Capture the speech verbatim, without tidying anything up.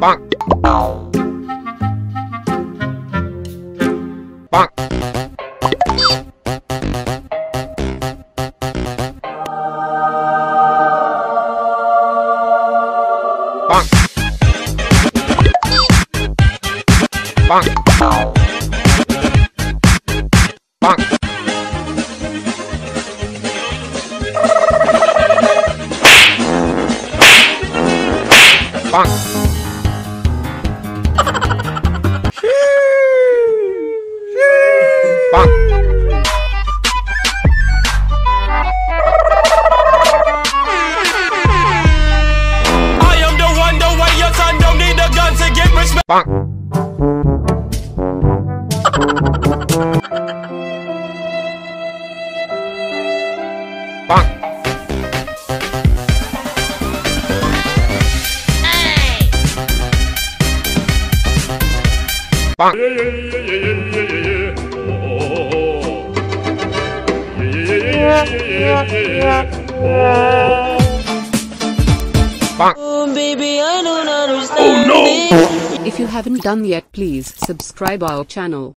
Bonk. Bonk. Bonk. Bonk. Bonk. Bonk. Bonk. I am the one, the way your son don't need a gun to get respect. Bonk. Bonk. Bonk. Bonk. Oh, baby, I don't understand. Oh no! If you haven't done yet, please subscribe our channel.